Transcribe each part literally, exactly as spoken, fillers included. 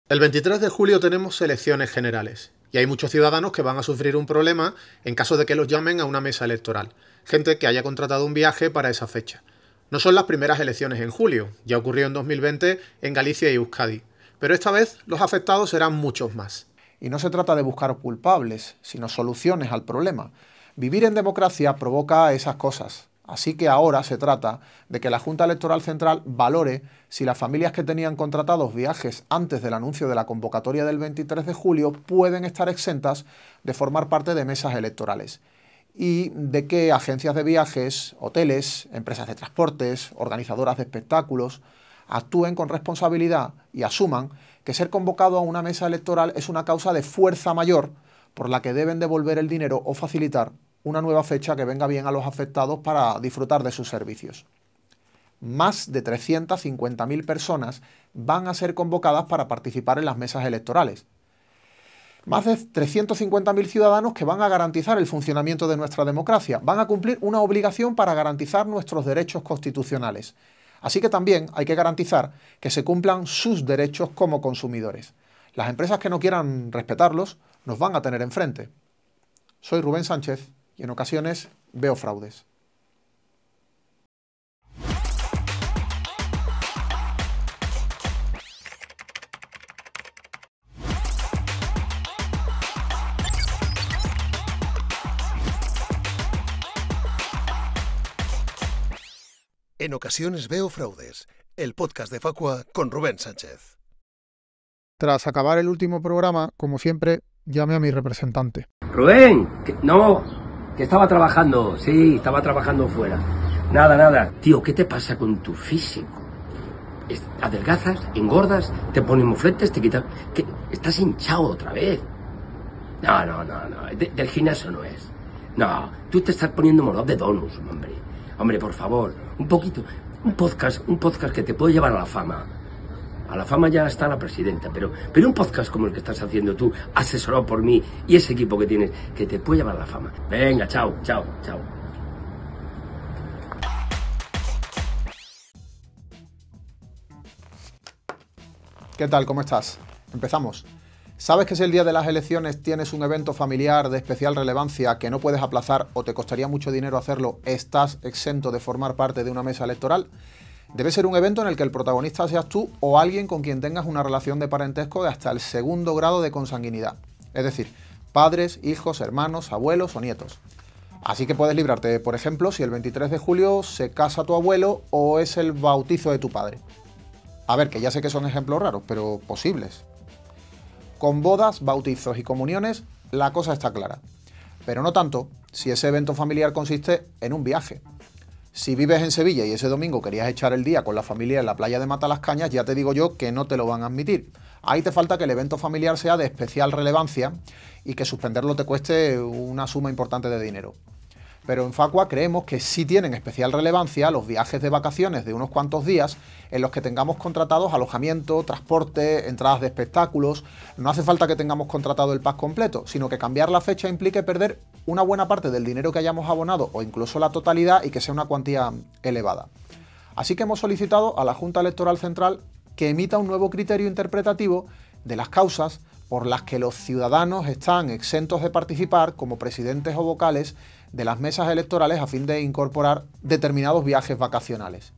El veintitrés de julio tenemos elecciones generales y hay muchos ciudadanos que van a sufrir un problema en caso de que los llamen a una mesa electoral. Gente que haya contratado un viaje para esa fecha. No son las primeras elecciones en julio, ya ocurrió en dos mil veinte en Galicia y Euskadi, pero esta vez los afectados serán muchos más. Y no se trata de buscar culpables, sino soluciones al problema. Vivir en democracia provoca esas cosas. Así que ahora se trata de que la Junta Electoral Central valore si las familias que tenían contratados viajes antes del anuncio de la convocatoria del veintitrés de julio pueden estar exentas de formar parte de mesas electorales y de que agencias de viajes, hoteles, empresas de transportes, organizadoras de espectáculos actúen con responsabilidad y asuman que ser convocado a una mesa electoral es una causa de fuerza mayor por la que deben devolver el dinero o facilitar una nueva fecha que venga bien a los afectados para disfrutar de sus servicios. Más de trescientas cincuenta mil personas van a ser convocadas para participar en las mesas electorales. Más de trescientos cincuenta mil ciudadanos que van a garantizar el funcionamiento de nuestra democracia, van a cumplir una obligación para garantizar nuestros derechos constitucionales. Así que también hay que garantizar que se cumplan sus derechos como consumidores. Las empresas que no quieran respetarlos nos van a tener enfrente. Soy Rubén Sánchez y en ocasiones veo fraudes. En ocasiones veo fraudes, el podcast de Facua con Rubén Sánchez. Tras acabar el último programa, como siempre, llame a mi representante. Rubén, que, no, que estaba trabajando, sí, estaba trabajando fuera. Nada, nada. Tío, ¿qué te pasa con tu físico? ¿Adelgazas? ¿Engordas? ¿Te pones mofletes? ¿Te quitas? ¿Qué? ¿Estás hinchado otra vez? No, no, no, no, de, del gimnasio no es. No, tú te estás poniendo morado de donuts, hombre. Hombre, por favor, un poquito, un podcast, un podcast que te puede llevar a la fama. A la fama ya está la presidenta, pero, pero un podcast como el que estás haciendo tú, asesorado por mí y ese equipo que tienes, que te puede llevar a la fama. Venga, chao, chao, chao. ¿Qué tal? ¿Cómo estás? Empezamos. ¿Sabes que si el día de las elecciones tienes un evento familiar de especial relevancia que no puedes aplazar o te costaría mucho dinero hacerlo, estás exento de formar parte de una mesa electoral? Debe ser un evento en el que el protagonista seas tú o alguien con quien tengas una relación de parentesco de hasta el segundo grado de consanguinidad. Es decir, padres, hijos, hermanos, abuelos o nietos. Así que puedes librarte, por ejemplo, si el veintitrés de julio se casa tu abuelo o es el bautizo de tu padre. A ver, que ya sé que son ejemplos raros, pero posibles. Con bodas, bautizos y comuniones, la cosa está clara. Pero no tanto si ese evento familiar consiste en un viaje. Si vives en Sevilla y ese domingo querías echar el día con la familia en la playa de Matalascañas, ya te digo yo que no te lo van a admitir. Ahí te falta que el evento familiar sea de especial relevancia y que suspenderlo te cueste una suma importante de dinero. Pero en Facua creemos que sí tienen especial relevancia los viajes de vacaciones de unos cuantos días en los que tengamos contratados alojamiento, transporte, entradas de espectáculos. No hace falta que tengamos contratado el pack completo, sino que cambiar la fecha implique perder una buena parte del dinero que hayamos abonado o incluso la totalidad y que sea una cuantía elevada. Así que hemos solicitado a la Junta Electoral Central que emita un nuevo criterio interpretativo de las causas por las que los ciudadanos están exentos de participar como presidentes o vocales de las mesas electorales a fin de incorporar determinados viajes vacacionales.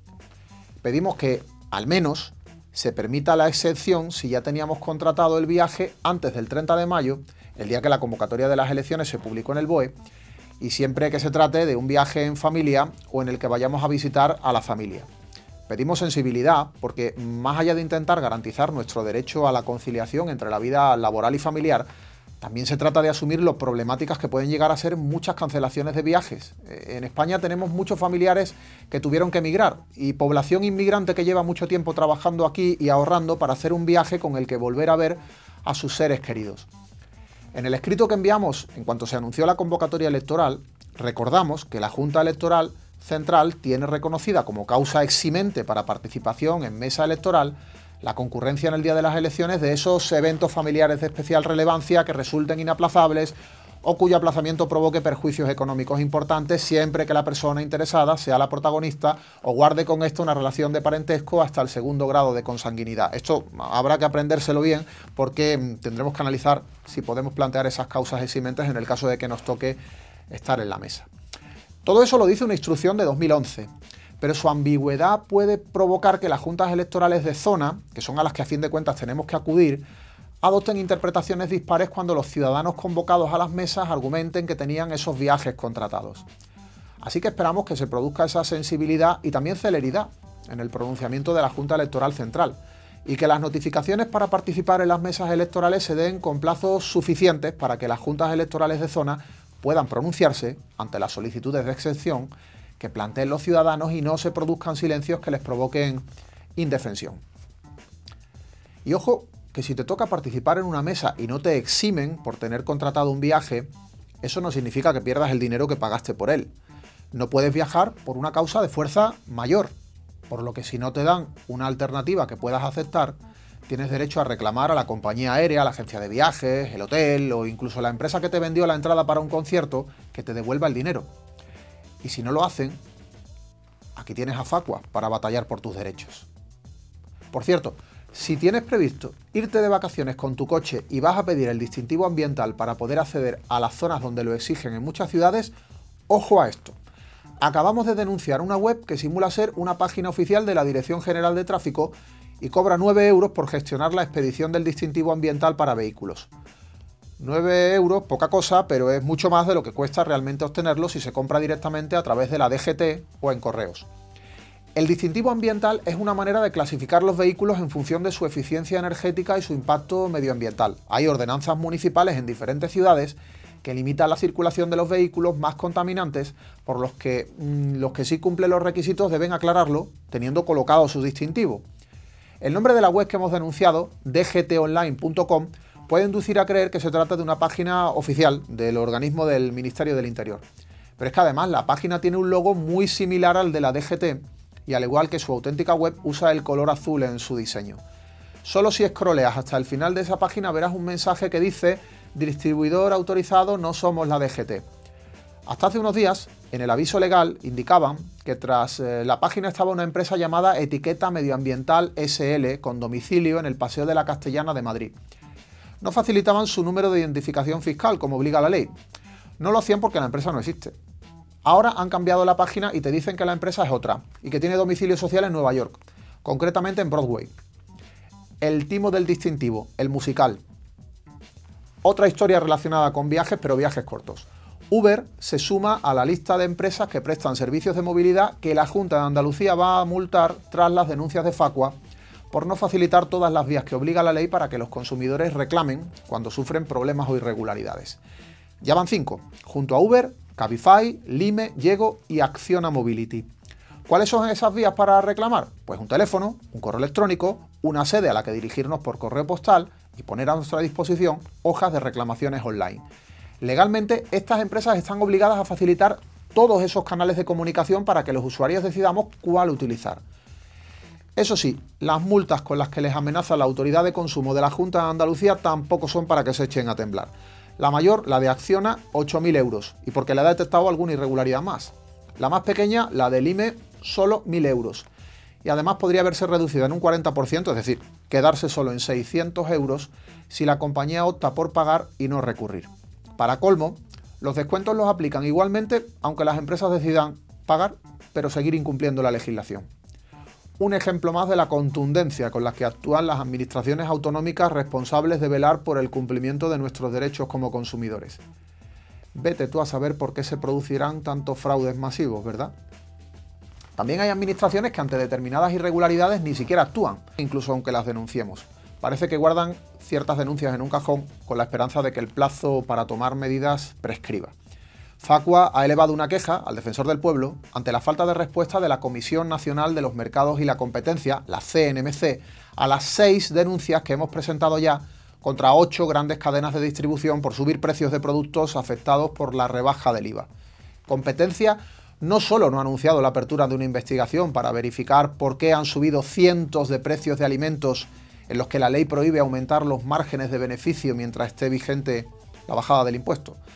Pedimos que, al menos, se permita la excepción si ya teníamos contratado el viaje antes del treinta de mayo, el día que la convocatoria de las elecciones se publicó en el B O E, y siempre que se trate de un viaje en familia o en el que vayamos a visitar a la familia. Pedimos sensibilidad porque, más allá de intentar garantizar nuestro derecho a la conciliación entre la vida laboral y familiar, también se trata de asumir lo problemáticas que pueden llegar a ser muchas cancelaciones de viajes. En España tenemos muchos familiares que tuvieron que emigrar y población inmigrante que lleva mucho tiempo trabajando aquí y ahorrando para hacer un viaje con el que volver a ver a sus seres queridos. En el escrito que enviamos en cuanto se anunció la convocatoria electoral, recordamos que la Junta Electoral Central tiene reconocida como causa eximente para participación en mesa electoral la concurrencia en el día de las elecciones de esos eventos familiares de especial relevancia que resulten inaplazables o cuyo aplazamiento provoque perjuicios económicos importantes siempre que la persona interesada sea la protagonista o guarde con esto una relación de parentesco hasta el segundo grado de consanguinidad. Esto habrá que aprendérselo bien porque tendremos que analizar si podemos plantear esas causas eximentes en el caso de que nos toque estar en la mesa. Todo eso lo dice una instrucción de dos mil once, pero su ambigüedad puede provocar que las juntas electorales de zona, que son a las que a fin de cuentas tenemos que acudir, adopten interpretaciones dispares cuando los ciudadanos convocados a las mesas argumenten que tenían esos viajes contratados. Así que esperamos que se produzca esa sensibilidad y también celeridad en el pronunciamiento de la Junta Electoral Central y que las notificaciones para participar en las mesas electorales se den con plazos suficientes para que las juntas electorales de zona puedan pronunciarse ante las solicitudes de exención que planteen los ciudadanos y no se produzcan silencios que les provoquen indefensión. Y ojo, que si te toca participar en una mesa y no te eximen por tener contratado un viaje, eso no significa que pierdas el dinero que pagaste por él. No puedes viajar por una causa de fuerza mayor, por lo que si no te dan una alternativa que puedas aceptar, tienes derecho a reclamar a la compañía aérea, a la agencia de viajes, el hotel o incluso a la empresa que te vendió la entrada para un concierto que te devuelva el dinero. Y si no lo hacen, aquí tienes a Facua para batallar por tus derechos. Por cierto, si tienes previsto irte de vacaciones con tu coche y vas a pedir el distintivo ambiental para poder acceder a las zonas donde lo exigen en muchas ciudades, ojo a esto. Acabamos de denunciar una web que simula ser una página oficial de la Dirección General de Tráfico y cobra nueve euros por gestionar la expedición del distintivo ambiental para vehículos. nueve euros, poca cosa, pero es mucho más de lo que cuesta realmente obtenerlo si se compra directamente a través de la D G T o en correos. El distintivo ambiental es una manera de clasificar los vehículos en función de su eficiencia energética y su impacto medioambiental. Hay ordenanzas municipales en diferentes ciudades que limitan la circulación de los vehículos más contaminantes, por los que mmm, los que sí cumplen los requisitos deben aclararlo teniendo colocado su distintivo. El nombre de la web que hemos denunciado, d g t online punto com, puede inducir a creer que se trata de una página oficial del organismo del Ministerio del Interior. Pero es que además la página tiene un logo muy similar al de la D G T, y al igual que su auténtica web usa el color azul en su diseño. Solo si scrolleas hasta el final de esa página verás un mensaje que dice distribuidor autorizado, no somos la D G T. Hasta hace unos días, en el aviso legal indicaban que tras eh, la página estaba una empresa llamada Etiqueta Medioambiental S L con domicilio en el Paseo de la Castellana de Madrid. No facilitaban su número de identificación fiscal como obliga la ley. No lo hacían porque la empresa no existe. Ahora han cambiado la página y te dicen que la empresa es otra y que tiene domicilio social en Nueva York, concretamente en Broadway. El timo del distintivo, el musical. Otra historia relacionada con viajes, pero viajes cortos. Uber se suma a la lista de empresas que prestan servicios de movilidad que la Junta de Andalucía va a multar tras las denuncias de Facua por no facilitar todas las vías que obliga la ley para que los consumidores reclamen cuando sufren problemas o irregularidades. Ya van cinco, junto a Uber, Cabify, Lime, Llego y Acciona Mobility. ¿Cuáles son esas vías para reclamar? Pues un teléfono, un correo electrónico, una sede a la que dirigirnos por correo postal y poner a nuestra disposición hojas de reclamaciones online. Legalmente, estas empresas están obligadas a facilitar todos esos canales de comunicación para que los usuarios decidamos cuál utilizar. Eso sí, las multas con las que les amenaza la Autoridad de Consumo de la Junta de Andalucía tampoco son para que se echen a temblar. La mayor, la de Acciona, ocho mil euros, y porque le ha detectado alguna irregularidad más. La más pequeña, la del Lime, solo mil euros. Y además podría verse reducida en un cuarenta por ciento, es decir, quedarse solo en seiscientos euros si la compañía opta por pagar y no recurrir. Para colmo, los descuentos los aplican igualmente aunque las empresas decidan pagar, pero seguir incumpliendo la legislación. Un ejemplo más de la contundencia con la que actúan las administraciones autonómicas responsables de velar por el cumplimiento de nuestros derechos como consumidores. Vete tú a saber por qué se producirán tantos fraudes masivos, ¿verdad? También hay administraciones que ante determinadas irregularidades ni siquiera actúan, incluso aunque las denunciemos. Parece que guardan ciertas denuncias en un cajón con la esperanza de que el plazo para tomar medidas prescriba. Facua ha elevado una queja al Defensor del Pueblo ante la falta de respuesta de la Comisión Nacional de los Mercados y la Competencia, la C N M C, a las seis denuncias que hemos presentado ya contra ocho grandes cadenas de distribución por subir precios de productos afectados por la rebaja del I V A. Competencia no solo no ha anunciado la apertura de una investigación para verificar por qué han subido cientos de precios de alimentos en los que la ley prohíbe aumentar los márgenes de beneficio mientras esté vigente la bajada del impuesto.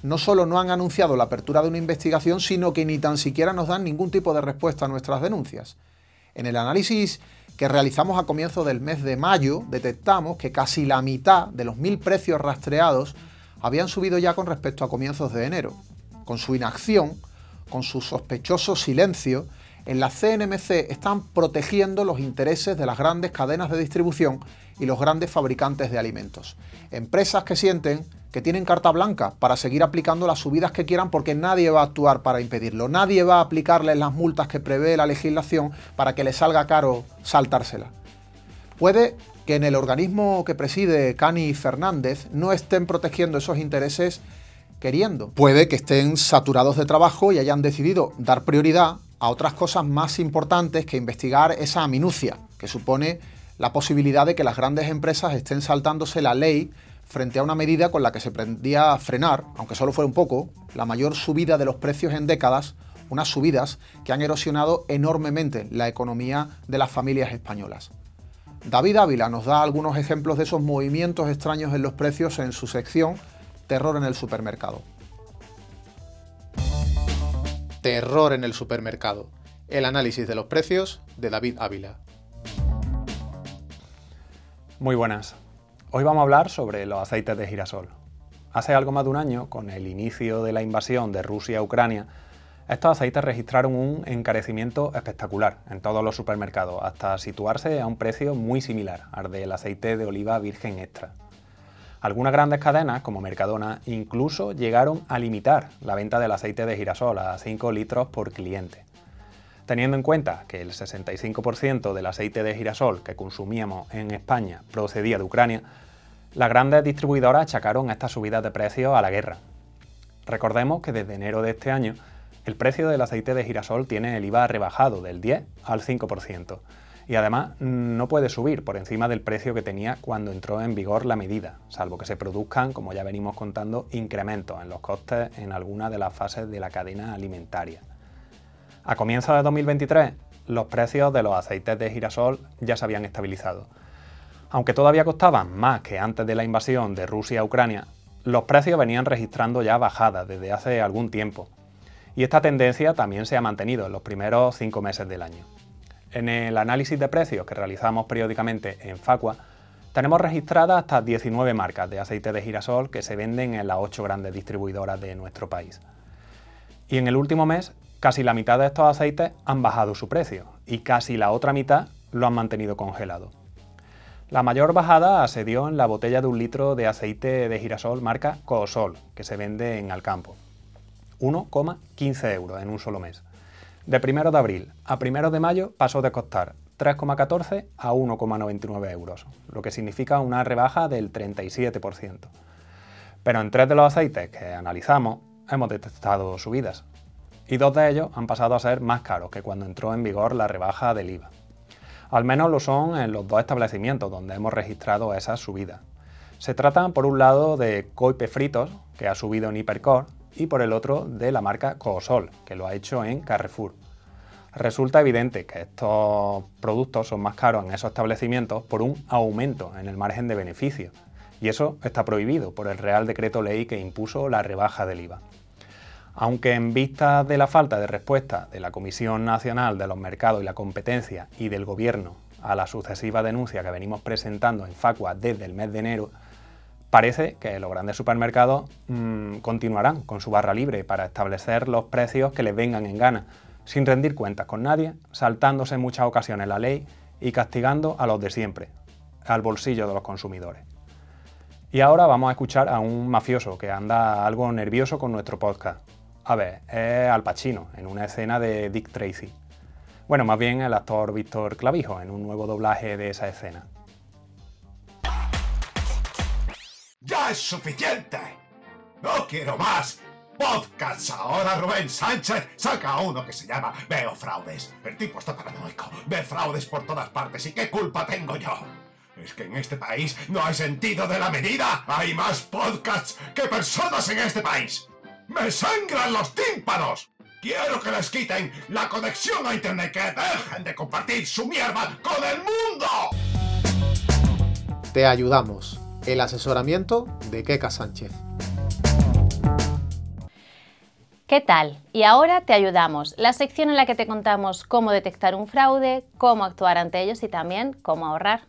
no solo no han anunciado la apertura de una investigación, sino que ni tan siquiera nos dan ningún tipo de respuesta a nuestras denuncias. En el análisis que realizamos a comienzos del mes de mayo, detectamos que casi la mitad de los mil precios rastreados habían subido ya con respecto a comienzos de enero. Con su inacción, con su sospechoso silencio, en la C N M C están protegiendo los intereses de las grandes cadenas de distribución y los grandes fabricantes de alimentos. Empresas que sienten que tienen carta blanca para seguir aplicando las subidas que quieran porque nadie va a actuar para impedirlo. Nadie va a aplicarles las multas que prevé la legislación para que les salga caro saltársela. Puede que en el organismo que preside Cani Fernández no estén protegiendo esos intereses queriendo. Puede que estén saturados de trabajo y hayan decidido dar prioridad a otras cosas más importantes que investigar esa minucia que supone la posibilidad de que las grandes empresas estén saltándose la ley frente a una medida con la que se pretendía frenar, aunque solo fuera un poco, la mayor subida de los precios en décadas, unas subidas que han erosionado enormemente la economía de las familias españolas. David Ávila nos da algunos ejemplos de esos movimientos extraños en los precios en su sección Terror en el supermercado. Terror en el supermercado. El análisis de los precios de David Ávila. Muy buenas. Hoy vamos a hablar sobre los aceites de girasol. Hace algo más de un año, con el inicio de la invasión de Rusia a Ucrania, estos aceites registraron un encarecimiento espectacular en todos los supermercados, hasta situarse a un precio muy similar al del aceite de oliva virgen extra. Algunas grandes cadenas, como Mercadona, incluso llegaron a limitar la venta del aceite de girasol a cinco litros por cliente. Teniendo en cuenta que el sesenta y cinco por ciento del aceite de girasol que consumíamos en España procedía de Ucrania, las grandes distribuidoras achacaron estas subidas de precios a la guerra. Recordemos que desde enero de este año, el precio del aceite de girasol tiene el I V A rebajado del diez al cinco por ciento y además no puede subir por encima del precio que tenía cuando entró en vigor la medida, salvo que se produzcan, como ya venimos contando, incrementos en los costes en alguna de las fases de la cadena alimentaria. A comienzos de dos mil veintitrés, los precios de los aceites de girasol ya se habían estabilizado. Aunque todavía costaban más que antes de la invasión de Rusia a Ucrania, los precios venían registrando ya bajadas desde hace algún tiempo. Y esta tendencia también se ha mantenido en los primeros cinco meses del año. En el análisis de precios que realizamos periódicamente en Facua, tenemos registradas hasta diecinueve marcas de aceite de girasol que se venden en las ocho grandes distribuidoras de nuestro país. Y en el último mes, casi la mitad de estos aceites han bajado su precio y casi la otra mitad lo han mantenido congelado. La mayor bajada se dio en la botella de un litro de aceite de girasol marca Coosol, que se vende en Alcampo. uno coma quince euros en un solo mes. De primero de abril a primero de mayo pasó de costar tres coma catorce a uno coma noventa y nueve euros, lo que significa una rebaja del treinta y siete por ciento. Pero en tres de los aceites que analizamos hemos detectado subidas, y dos de ellos han pasado a ser más caros que cuando entró en vigor la rebaja del I V A. Al menos lo son en los dos establecimientos donde hemos registrado esas subidas. Se tratan por un lado de Coipe Fritos, que ha subido en Hipercor, y por el otro de la marca Coosol, que lo ha hecho en Carrefour. Resulta evidente que estos productos son más caros en esos establecimientos por un aumento en el margen de beneficio, y eso está prohibido por el Real Decreto Ley que impuso la rebaja del I V A. Aunque en vista de la falta de respuesta de la Comisión Nacional de los Mercados y la Competencia y del Gobierno a la sucesiva denuncia que venimos presentando en Facua desde el mes de enero, parece que los grandes supermercados mmm, continuarán con su barra libre para establecer los precios que les vengan en gana, sin rendir cuentas con nadie, saltándose en muchas ocasiones la ley y castigando a los de siempre, al bolsillo de los consumidores. Y ahora vamos a escuchar a un mafioso que anda algo nervioso con nuestro podcast. A ver, es Al Pacino, en una escena de Dick Tracy. Bueno, más bien el actor Víctor Clavijo, en un nuevo doblaje de esa escena. ¡Ya es suficiente! ¡No quiero más podcasts! Ahora Rubén Sánchez saca uno que se llama Veo Fraudes. El tipo está paranoico, ve fraudes por todas partes. ¿Y qué culpa tengo yo? ¿Es que en este país no hay sentido de la medida? Hay más podcasts que personas en este país. ¡Me sangran los tímpanos! Quiero que les quiten la conexión a internet, que dejen de compartir su mierda con el mundo. Te ayudamos. El asesoramiento de Keka Sánchez. ¿Qué tal? Y ahora te ayudamos, la sección en la que te contamos cómo detectar un fraude, cómo actuar ante ellos y también cómo ahorrar.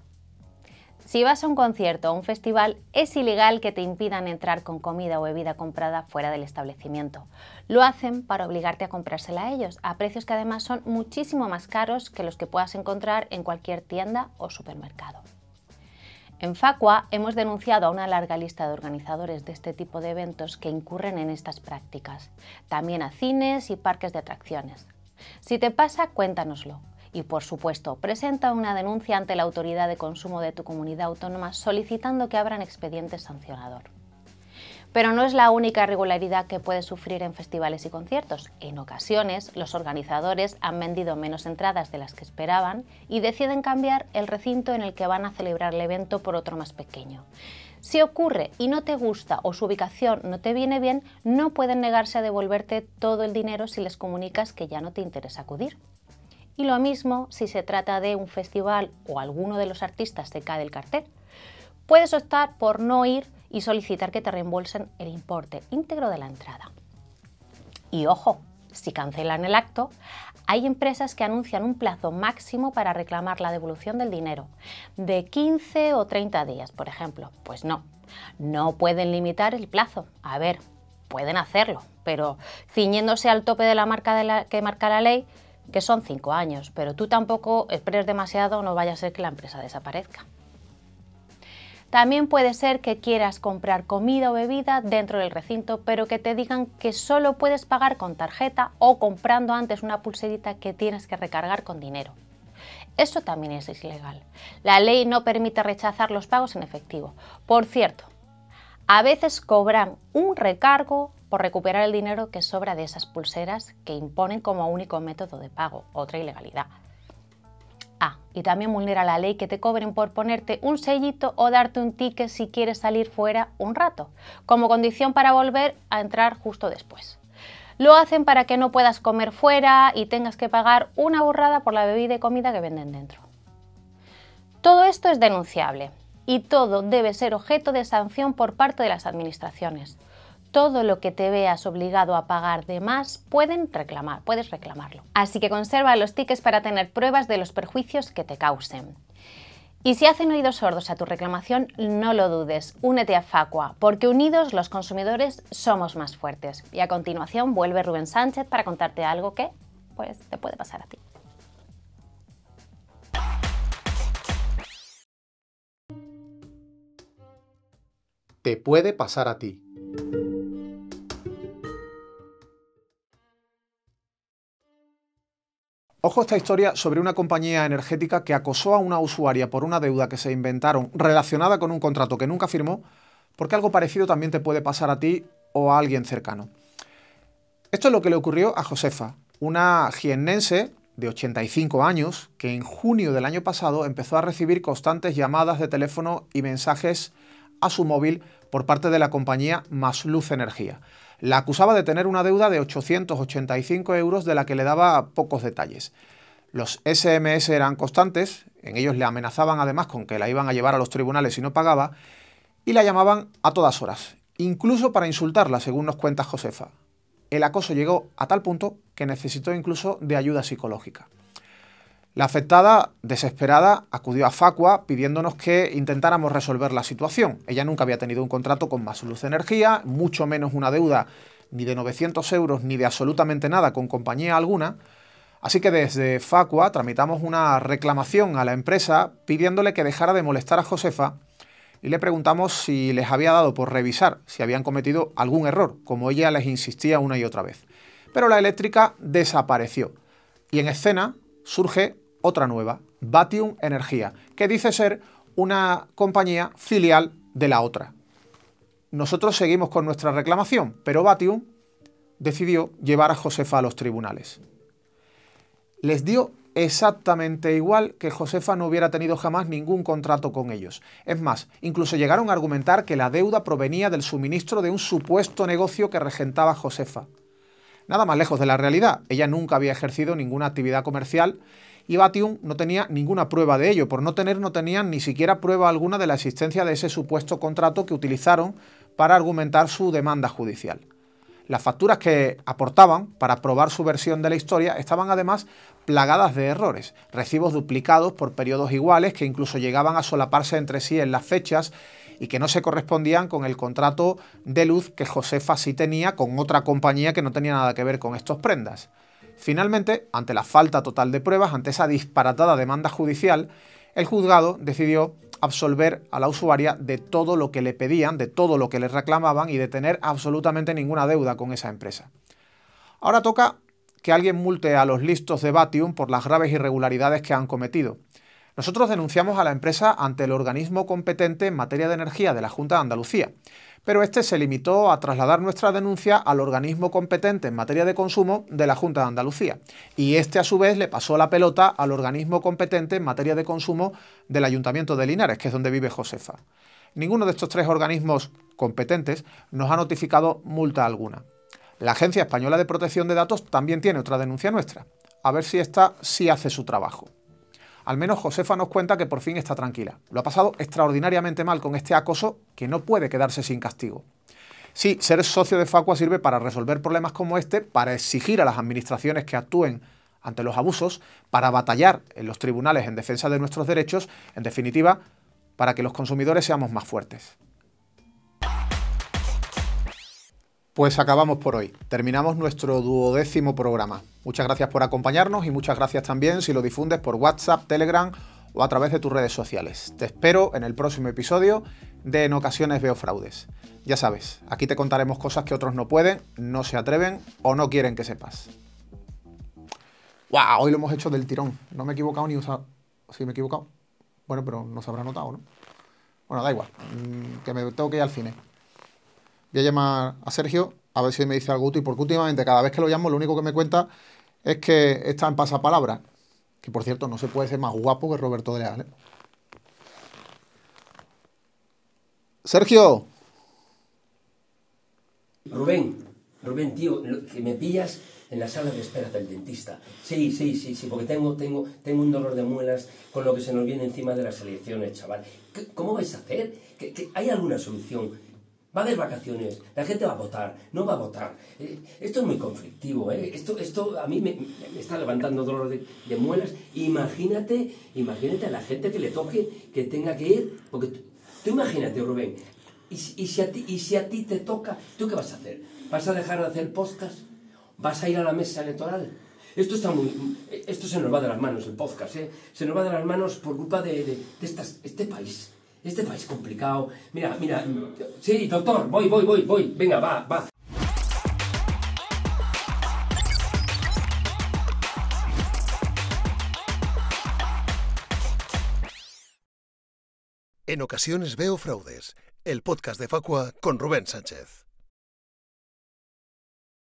Si vas a un concierto o un festival, es ilegal que te impidan entrar con comida o bebida comprada fuera del establecimiento. Lo hacen para obligarte a comprársela a ellos, a precios que además son muchísimo más caros que los que puedas encontrar en cualquier tienda o supermercado. En Facua hemos denunciado a una larga lista de organizadores de este tipo de eventos que incurren en estas prácticas, también a cines y parques de atracciones. Si te pasa, cuéntanoslo. Y, por supuesto, presenta una denuncia ante la autoridad de consumo de tu comunidad autónoma solicitando que abran expediente sancionador. Pero no es la única irregularidad que puedes sufrir en festivales y conciertos. En ocasiones, los organizadores han vendido menos entradas de las que esperaban y deciden cambiar el recinto en el que van a celebrar el evento por otro más pequeño. Si ocurre y no te gusta o su ubicación no te viene bien, no pueden negarse a devolverte todo el dinero si les comunicas que ya no te interesa acudir. Y lo mismo si se trata de un festival o alguno de los artistas se cae del cartel. Puedes optar por no ir y solicitar que te reembolsen el importe íntegro de la entrada. Y ojo, si cancelan el acto, hay empresas que anuncian un plazo máximo para reclamar la devolución del dinero, de quince o treinta días, por ejemplo. Pues no, no pueden limitar el plazo. A ver, pueden hacerlo, pero ciñéndose al tope de la marca de la, que marca la ley, que son cinco años, pero tú tampoco esperes demasiado, no vaya a ser que la empresa desaparezca. También puede ser que quieras comprar comida o bebida dentro del recinto, pero que te digan que solo puedes pagar con tarjeta o comprando antes una pulserita que tienes que recargar con dinero. Eso también es ilegal. La ley no permite rechazar los pagos en efectivo. Por cierto, a veces cobran un recargo por recuperar el dinero que sobra de esas pulseras que imponen como único método de pago, otra ilegalidad. Ah, y también vulnera la ley que te cobren por ponerte un sellito o darte un ticket si quieres salir fuera un rato, como condición para volver a entrar justo después. Lo hacen para que no puedas comer fuera y tengas que pagar una burrada por la bebida y comida que venden dentro. Todo esto es denunciable y todo debe ser objeto de sanción por parte de las administraciones. Todo lo que te veas obligado a pagar de más pueden reclamar, puedes reclamarlo. Así que conserva los tickets para tener pruebas de los perjuicios que te causen. Y si hacen oídos sordos a tu reclamación, no lo dudes, únete a Facua, porque unidos los consumidores somos más fuertes. Y a continuación vuelve Rubén Sánchez para contarte algo que, pues, te puede pasar a ti. Te puede pasar a ti. Ojo a esta historia sobre una compañía energética que acosó a una usuaria por una deuda que se inventaron relacionada con un contrato que nunca firmó, porque algo parecido también te puede pasar a ti o a alguien cercano. Esto es lo que le ocurrió a Josefa, una jiennense de ochenta y cinco años que en junio del año pasado empezó a recibir constantes llamadas de teléfono y mensajes a su móvil por parte de la compañía Masluz Energía. La acusaba de tener una deuda de ochocientos ochenta y cinco euros de la que le daba pocos detalles. Los ese eme ese eran constantes, en ellos le amenazaban además con que la iban a llevar a los tribunales si no pagaba, y la llamaban a todas horas, incluso para insultarla, según nos cuenta Josefa. El acoso llegó a tal punto que necesitó incluso de ayuda psicológica. La afectada, desesperada, acudió a Facua pidiéndonos que intentáramos resolver la situación. Ella nunca había tenido un contrato con Masluz Energía, mucho menos una deuda ni de novecientos euros ni de absolutamente nada con compañía alguna. Así que desde Facua tramitamos una reclamación a la empresa pidiéndole que dejara de molestar a Josefa y le preguntamos si les había dado por revisar si habían cometido algún error, como ella les insistía una y otra vez. Pero la eléctrica desapareció y en escena surge otra nueva, Batium Energía, que dice ser una compañía filial de la otra. Nosotros seguimos con nuestra reclamación, pero Batium decidió llevar a Josefa a los tribunales. Les dio exactamente igual que Josefa no hubiera tenido jamás ningún contrato con ellos. Es más, incluso llegaron a argumentar que la deuda provenía del suministro de un supuesto negocio que regentaba Josefa. Nada más lejos de la realidad. Ella nunca había ejercido ninguna actividad comercial y Batium no tenía ninguna prueba de ello. Por no tener, no tenían ni siquiera prueba alguna de la existencia de ese supuesto contrato que utilizaron para argumentar su demanda judicial. Las facturas que aportaban para probar su versión de la historia estaban además plagadas de errores, recibos duplicados por periodos iguales que incluso llegaban a solaparse entre sí en las fechas y que no se correspondían con el contrato de luz que Josefa sí tenía con otra compañía que no tenía nada que ver con estos prendas. Finalmente, ante la falta total de pruebas, ante esa disparatada demanda judicial, el juzgado decidió absolver a la usuaria de todo lo que le pedían, de todo lo que le reclamaban y de tener absolutamente ninguna deuda con esa empresa. Ahora toca que alguien multe a los listos de Batium por las graves irregularidades que han cometido. Nosotros denunciamos a la empresa ante el organismo competente en materia de energía de la Junta de Andalucía, pero este se limitó a trasladar nuestra denuncia al organismo competente en materia de consumo de la Junta de Andalucía, y este a su vez le pasó la pelota al organismo competente en materia de consumo del Ayuntamiento de Linares, que es donde vive Josefa. Ninguno de estos tres organismos competentes nos ha notificado multa alguna. La Agencia Española de Protección de Datos también tiene otra denuncia nuestra, a ver si esta sí hace su trabajo. Al menos Josefa nos cuenta que por fin está tranquila. Lo ha pasado extraordinariamente mal con este acoso que no puede quedarse sin castigo. Sí, ser socio de Facua sirve para resolver problemas como este, para exigir a las administraciones que actúen ante los abusos, para batallar en los tribunales en defensa de nuestros derechos, en definitiva, para que los consumidores seamos más fuertes. Pues acabamos por hoy. Terminamos nuestro duodécimo programa. Muchas gracias por acompañarnos y muchas gracias también si lo difundes por WhatsApp, Telegram o a través de tus redes sociales. Te espero en el próximo episodio de En Ocasiones Veo Fraudes. Ya sabes, aquí te contaremos cosas que otros no pueden, no se atreven o no quieren que sepas. ¡Wow! Hoy lo hemos hecho del tirón. No me he equivocado ni usado. ¿Sí me he equivocado? Bueno, pero no se habrá notado, ¿no? Bueno, da igual. Que me tengo que ir al cine. Voy a llamar a Sergio a ver si me dice algo útil, porque últimamente cada vez que lo llamo lo único que me cuenta es que está en pasapalabra. Que por cierto no se puede ser más guapo que Roberto de Leal, ¿eh? Sergio. Rubén, Rubén, tío, que me pillas en la sala de espera del dentista. Sí, sí, sí, sí, porque tengo, tengo, tengo un dolor de muelas con lo que se nos viene encima de las elecciones, chaval. ¿Cómo vais a hacer? ¿Que, que ¿Hay alguna solución? Va a haber vacaciones, la gente va a votar, no va a votar. Eh, esto es muy conflictivo, ¿eh? Esto, esto a mí me, me está levantando dolor de, de muelas. Imagínate, imagínate a la gente que le toque, que tenga que ir, porque tú, tú imagínate, Rubén, y, y, si a ti, y si a ti te toca, ¿tú qué vas a hacer? ¿Vas a dejar de hacer podcast? ¿Vas a ir a la mesa electoral? Esto está muy, esto se nos va de las manos, el podcast, ¿eh? Se nos va de las manos por culpa de, de, de estas, este país. Este país complicado. Mira, mira. Sí, doctor, voy, voy, voy, voy. Venga, va, va. En Ocasiones Veo Fraudes, el podcast de Facua con Rubén Sánchez.